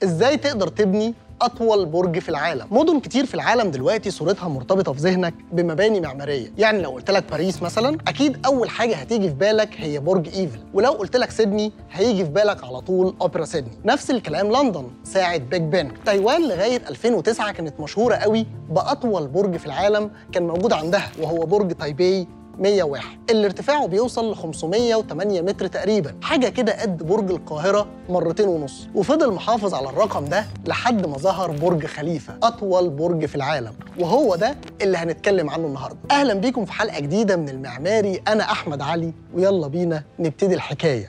ازاي تقدر تبني أطول برج في العالم؟ مدن كتير في العالم دلوقتي صورتها مرتبطة في ذهنك بمباني معمارية، يعني لو قلت لك باريس مثلا أكيد أول حاجة هتيجي في بالك هي برج إيفل، ولو قلت لك سيدني هيجي في بالك على طول أوبرا سيدني. نفس الكلام لندن، ساعة بيج بن. تايوان لغاية 2009 كانت مشهورة قوي بأطول برج في العالم كان موجود عندها، وهو برج تايبي 101 اللي ارتفاعه بيوصل ل 508 متر تقريبا، حاجه كده قد برج القاهره مرتين ونص، وفضل محافظ على الرقم ده لحد ما ظهر برج خليفه اطول برج في العالم، وهو ده اللي هنتكلم عنه النهارده. اهلا بيكم في حلقه جديده من المعماري، انا احمد علي، ويلا بينا نبتدي الحكايه.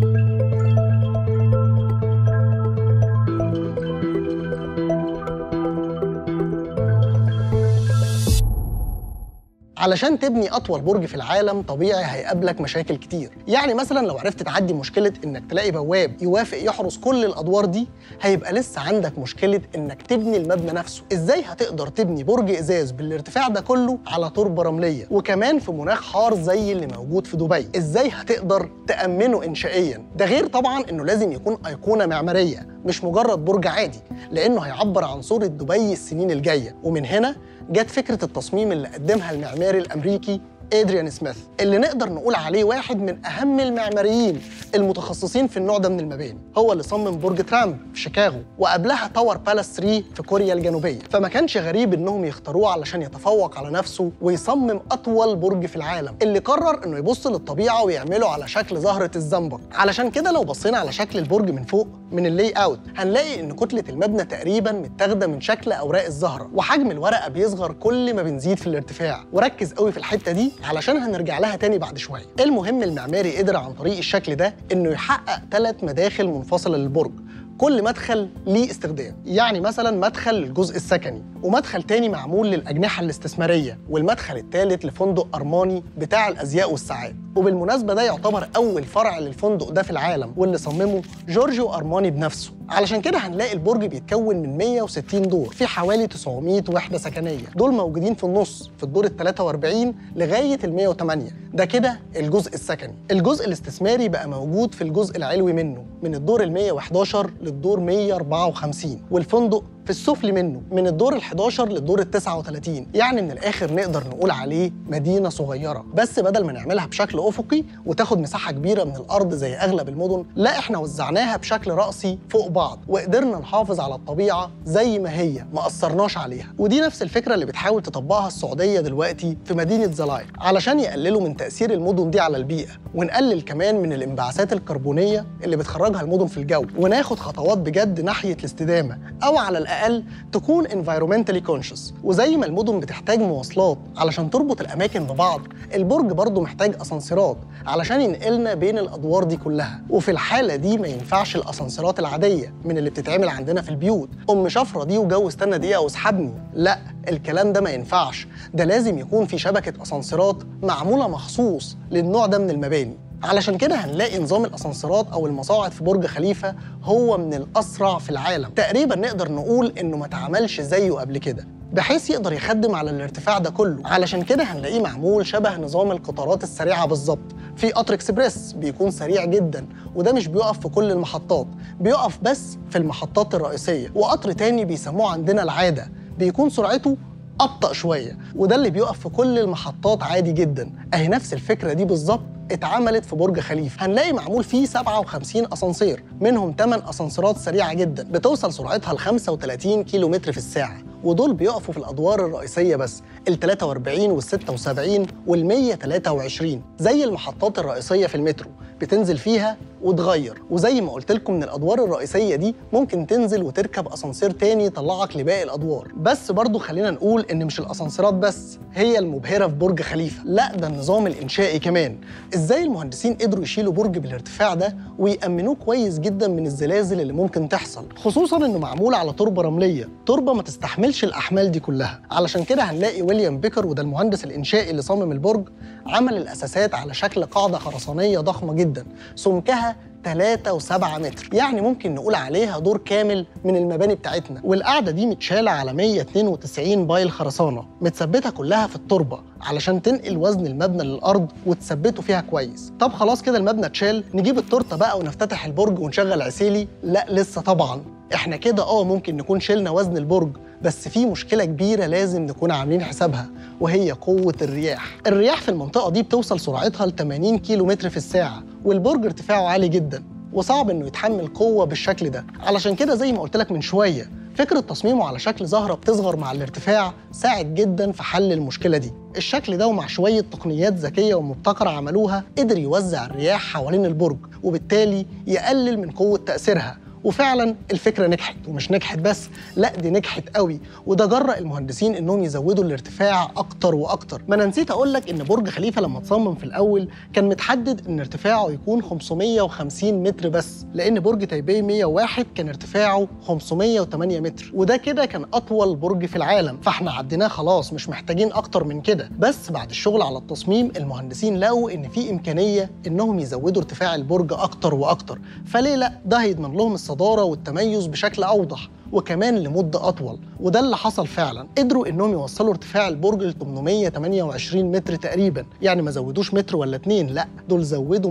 علشان تبني أطول برج في العالم طبيعي هيقابلك مشاكل كتير، يعني مثلا لو عرفت تعدي مشكلة إنك تلاقي بواب يوافق يحرس كل الأدوار دي، هيبقى لسه عندك مشكلة إنك تبني المبنى نفسه. إزاي هتقدر تبني برج إزاز بالارتفاع ده كله على تربة رملية وكمان في مناخ حار زي اللي موجود في دبي؟ إزاي هتقدر تأمنه إنشائيا؟ ده غير طبعا إنه لازم يكون أيقونة معمارية مش مجرد برج عادي، لأنه هيعبر عن صورة دبي السنين الجاية. ومن هنا جت فكرة التصميم اللي قدمها المعماري الأمريكي إدريان سميث، اللي نقدر نقول عليه واحد من أهم المعماريين المتخصصين في النوع ده من المباني. هو اللي صمم برج ترامب في شيكاغو، وقبلها تاور بالاس 3 في كوريا الجنوبية، فما كانش غريب إنهم يختاروه علشان يتفوق على نفسه ويصمم أطول برج في العالم، اللي قرر إنه يبص للطبيعة ويعمله على شكل زهرة الزنبق. علشان كده لو بصينا على شكل البرج من فوق من اللي اوت هنلاقي إن كتلة المبنى تقريبا متاخدة من شكل أوراق الزهرة، وحجم الورقة بيصغر كل ما بنزيد في الارتفاع. وركز قوي في الحتة دي علشان هنرجع لها تاني بعد شويه. المهم المعماري قدر عن طريق الشكل ده انه يحقق 3 مداخل منفصله للبرج، كل مدخل ليه استخدام. يعني مثلا مدخل للجزء السكني، ومدخل تاني معمول للأجنحة الاستثمارية، والمدخل الثالث لفندق أرماني بتاع الأزياء والساعات. وبالمناسبة ده يعتبر أول فرع للفندق ده في العالم، واللي صممه جورجيو أرماني بنفسه. علشان كده هنلاقي البرج بيتكون من 160 دور في حوالي 900 وحدة سكنية، دول موجودين في النص في الدور ال 43 لغاية ال 108. ده كده الجزء السكني. الجزء الاستثماري بقى موجود في الجزء العلوي منه، من الدور ال 111 للدور 154، والفندق في السفلي منه من الدور ال11 للدور ال39. يعني من الآخر نقدر نقول عليه مدينة صغيرة، بس بدل ما نعملها بشكل أفقي وتاخد مساحة كبيرة من الأرض زي أغلب المدن، لا إحنا وزعناها بشكل رأسي فوق بعض، وقدرنا نحافظ على الطبيعة زي ما هي، ما أثرناش عليها. ودي نفس الفكرة اللي بتحاول تطبقها السعودية دلوقتي في مدينة زلاير، علشان يقللوا من تأثير المدن دي على البيئة، ونقلل كمان من الانبعاثات الكربونية اللي بتخرجها المدن في الجو، وناخد خطوات بجد ناحية الاستدامة، أو على الأقل تكون environmentally conscious. وزي ما المدن بتحتاج مواصلات علشان تربط الأماكن ببعض، البرج برضه محتاج أسانسيرات علشان ينقلنا بين الأدوار دي كلها. وفي الحالة دي ما ينفعش الأسانسيرات العادية من اللي بتتعمل عندنا في البيوت، شفرة دي وجو استنى دقيقة واسحبني، لا الكلام ده ما ينفعش. ده لازم يكون في شبكة أسانسيرات معمولة مخصوص للنوع ده من المباني. علشان كده هنلاقي نظام الأسانسيرات أو المصاعد في برج خليفة هو من الأسرع في العالم، تقريبا نقدر نقول إنه ما اتعملش زيه قبل كده، بحيث يقدر يخدم على الارتفاع ده كله. علشان كده هنلاقيه معمول شبه نظام القطارات السريعة بالظبط. في قطر اكسبريس بيكون سريع جدا، وده مش بيقف في كل المحطات، بيقف بس في المحطات الرئيسية. وقطر تاني بيسموه عندنا العادة، بيكون سرعته أبطأ شوية، وده اللي بيقف في كل المحطات عادي جدا. أهي نفس الفكرة دي بالظبط اتعملت في برج خليفة. هنلاقي معمول فيه 57 أسانسير، منهم 8 أسانسيرات سريعة جدا بتوصل سرعتها ل 35 كيلو متر في الساعة، ودول بيقفوا في الأدوار الرئيسية بس، ال 43 وال 76 وال 123، زي المحطات الرئيسية في المترو بتنزل فيها وتغير. وزي ما قلت لكم من الأدوار الرئيسية دي ممكن تنزل وتركب أسانسير تاني يطلعك لباقي الأدوار. بس برضو خلينا نقول إن مش الأسانسيرات بس هي المبهرة في برج خليفة، لا ده النظام الإنشائي كمان. إزاي المهندسين قدروا يشيلوا برج بالارتفاع ده ويأمنوه كويس جدا من الزلازل اللي ممكن تحصل، خصوصا إنه معمول على تربة رملية، تربة ما تستحملش الأحمال دي كلها. علشان كده هنلاقي ويليام بيكر، وده المهندس الإنشائي اللي صمم البرج، عمل الأساسات على شكل قاعدة خرسانية ضخمة جدا سمكها 3.7 متر، يعني ممكن نقول عليها دور كامل من المباني بتاعتنا. والقاعدة دي متشالة على 192 بايل خرسانة متثبتة كلها في التربة علشان تنقل وزن المبنى للأرض وتثبته فيها كويس. طب خلاص كده المبنى اتشال، نجيب التورتة بقى ونفتتح البرج ونشغل عسيلي؟ لا لسه طبعا. احنا كده ممكن نكون شلنا وزن البرج، بس في مشكلة كبيرة لازم نكون عاملين حسابها، وهي قوة الرياح. الرياح في المنطقة دي بتوصل سرعتها ل 80 كيلو متر في الساعة، والبرج ارتفاعه عالي جدا وصعب انه يتحمل قوة بالشكل ده. علشان كده زي ما قلت لك من شوية، فكرة تصميمه على شكل زهرة بتصغر مع الارتفاع ساعد جدا في حل المشكلة دي. الشكل ده ومع شوية تقنيات ذكية ومبتكرة عملوها قدر يوزع الرياح حوالين البرج، وبالتالي يقلل من قوة تأثيرها. وفعلا الفكره نجحت، ومش نجحت بس، لا دي نجحت قوي، وده جرأ المهندسين انهم يزودوا الارتفاع اكتر واكتر. ما انا نسيت اقول لك ان برج خليفه لما اتصمم في الاول كان متحدد ان ارتفاعه يكون 550 متر بس، لان برج تايبي 101 كان ارتفاعه 508 متر، وده كده كان اطول برج في العالم، فاحنا عديناه خلاص، مش محتاجين اكتر من كده. بس بعد الشغل على التصميم المهندسين لقوا ان في امكانيه انهم يزودوا ارتفاع البرج اكتر واكتر، فليه لا؟ ده هيضمن لهم الصدارة والتميز بشكل أوضح وكمان لمدة أطول، وده اللي حصل فعلا. قدروا إنهم يوصلوا ارتفاع البرج ل 828 متر تقريبا، يعني ما زودوش متر ولا اتنين، لا دول زودوا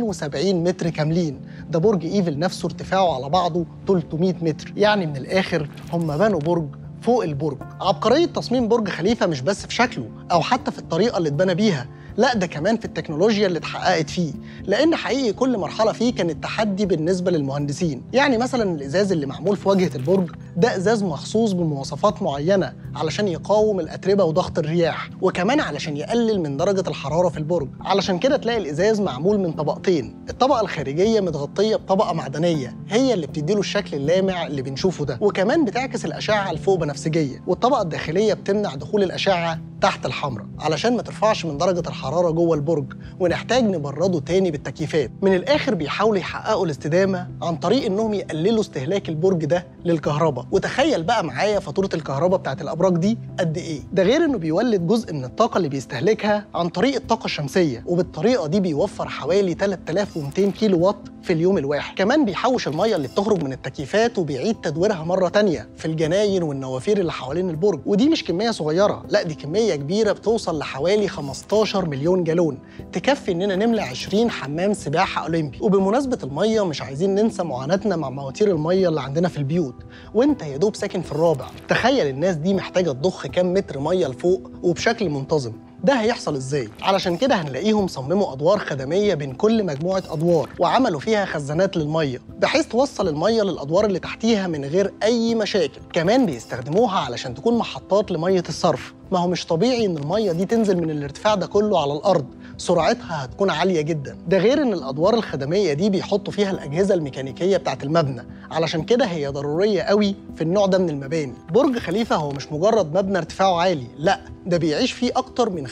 270 متر كاملين. ده برج إيفل نفسه ارتفاعه على بعضه 300 متر، يعني من الآخر هم بنوا برج فوق البرج. عبقرية تصميم برج خليفة مش بس في شكله أو حتى في الطريقة اللي اتبنى بيها، لا ده كمان في التكنولوجيا اللي اتحققت فيه، لان حقيقي كل مرحله فيه كانت تحدي بالنسبه للمهندسين. يعني مثلا الازاز اللي معمول في واجهه البرج ده ازاز مخصوص بمواصفات معينه علشان يقاوم الاتربه وضغط الرياح، وكمان علشان يقلل من درجه الحراره في البرج. علشان كده تلاقي الازاز معمول من طبقتين، الطبقه الخارجيه متغطيه بطبقه معدنيه هي اللي بتديله الشكل اللامع اللي بنشوفه ده، وكمان بتعكس الاشعه الفوق بنفسجيه، والطبقه الداخليه بتمنع دخول الاشعه تحت الحمراء علشان ما ترفعش من درجه الحراره جوه البرج ونحتاج نبرده تاني بالتكييفات. من الاخر بيحاولوا يحققوا الاستدامه عن طريق انهم يقللوا استهلاك البرج ده للكهرباء. وتخيل بقى معايا فاتوره الكهرباء بتاعت الابراج دي قد ايه؟ ده غير انه بيولد جزء من الطاقه اللي بيستهلكها عن طريق الطاقه الشمسيه، وبالطريقه دي بيوفر حوالي 3200 كيلو وات في اليوم الواحد. كمان بيحوش الميه اللي بتخرج من التكييفات وبيعيد تدويرها مره تانيه في الجناين والنوافير اللي حوالين البرج، ودي مش كميه صغيره، لا دي كميه كبيره بتوصل لحوالي 15 مليون جالون، تكفي اننا نملى 20 حمام سباحه اولمبي. وبمناسبه الميه مش عايزين ننسى معاناتنا مع مواتير الميه اللي عندنا في البيوت، وانت يا دوب ساكن في الرابع، تخيل الناس دي محتاجه تضخ كام متر ميه لفوق وبشكل منتظم. ده هيحصل ازاي؟ علشان كده هنلاقيهم صمموا ادوار خدميه بين كل مجموعه ادوار، وعملوا فيها خزانات للميه بحيث توصل الميه للادوار اللي تحتيها من غير اي مشاكل. كمان بيستخدموها علشان تكون محطات لميه الصرف، ما هو مش طبيعي ان الميه دي تنزل من الارتفاع ده كله على الارض، سرعتها هتكون عاليه جدا. ده غير ان الادوار الخدميه دي بيحطوا فيها الاجهزه الميكانيكيه بتاعه المبنى، علشان كده هي ضروريه قوي في النوع ده من المباني. برج خليفه هو مش مجرد مبنى ارتفاعه عالي، لا ده بيعيش فيه اكتر من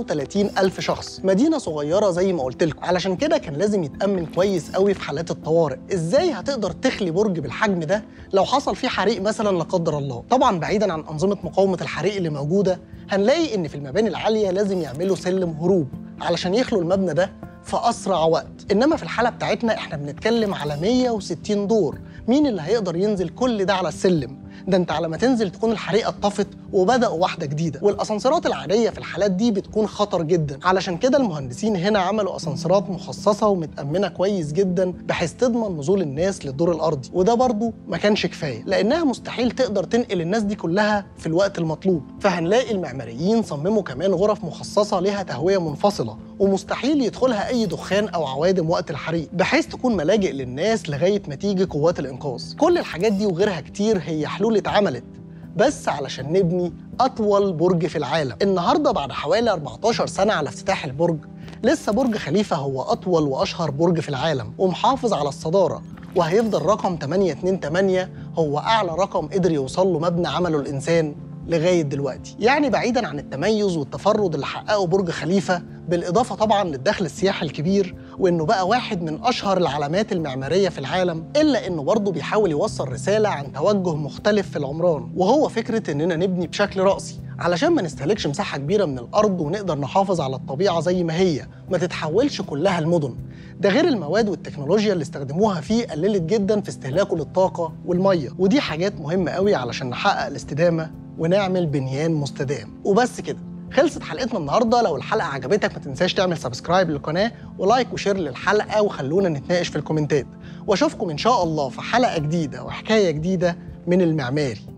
35 ألف شخص، مدينه صغيره زي ما قلت لكم. علشان كده كان لازم يتامن كويس قوي في حالات الطوارئ. ازاي هتقدر تخلي برج بالحجم ده لو حصل فيه حريق مثلا لا قدر الله؟ طبعا بعيدا عن انظمه مقاومه الحريق اللي موجوده، هنلاقي ان في المباني العاليه لازم يعملوا سلم هروب علشان يخلوا المبنى ده في اسرع وقت. انما في الحاله بتاعتنا احنا بنتكلم على 160 دور، مين اللي هيقدر ينزل كل ده على السلم؟ ده انت على ما تنزل تكون الحريقه اتطفت وبداوا واحده جديده. والاسانسيرات العاديه في الحالات دي بتكون خطر جدا، علشان كده المهندسين هنا عملوا اسانسيرات مخصصه ومتامنه كويس جدا بحيث تضمن نزول الناس للدور الارضي. وده برضو ما كانش كفايه، لانها مستحيل تقدر تنقل الناس دي كلها في الوقت المطلوب، فهنلاقي المعماريين صمموا كمان غرف مخصصه لها تهويه منفصله ومستحيل يدخلها اي دخان او عوادم وقت الحريق، بحيث تكون ملاجئ للناس لغايه ما تيجي قوات الانقاذ. كل الحاجات دي وغيرها كتير هي حلول اتعملت بس علشان نبني أطول برج في العالم. النهاردة بعد حوالي 14 سنة على افتتاح البرج، لسه برج خليفة هو أطول وأشهر برج في العالم ومحافظ على الصدارة، وهيفضل رقم 828 هو أعلى رقم قدر يوصل له مبنى عمله الإنسان لغاية دلوقتي. يعني بعيداً عن التميز والتفرد اللي حققه برج خليفة، بالإضافة طبعاً للدخل السياحي الكبير وإنه بقى واحد من أشهر العلامات المعمارية في العالم، إلا إنه برضه بيحاول يوصل رسالة عن توجه مختلف في العمران، وهو فكرة إننا نبني بشكل رأسي علشان ما نستهلكش مساحة كبيرة من الأرض ونقدر نحافظ على الطبيعة زي ما هي، ما تتحولش كلها المدن. ده غير المواد والتكنولوجيا اللي استخدموها فيه قللت جدا في استهلاكه للطاقة والمية، ودي حاجات مهمة قوي علشان نحقق الاستدامة ونعمل بنيان مستدام. وبس كده خلصت حلقتنا النهارده. لو الحلقة عجبتك ما تنساش تعمل سبسكرايب للقناة ولايك وشير للحلقة، وخلونا نتناقش في الكومنتات. واشوفكم ان شاء الله في حلقة جديدة وحكاية جديدة من المعماري.